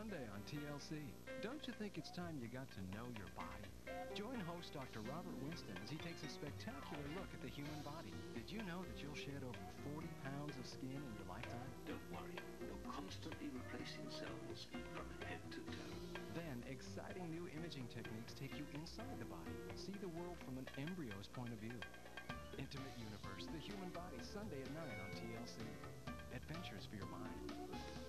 Sunday on TLC. Don't you think it's time you got to know your body? Join host Dr. Robert Winston as he takes a spectacular look at the human body. Did you know that you'll shed over 40 pounds of skin in your lifetime? Don't worry, you're constantly replacing cells from head to toe. Then, exciting new imaging techniques take you inside the body. See the world from an embryo's point of view. Intimate Universe, the human body, Sunday at 9 on TLC. Adventures for your mind.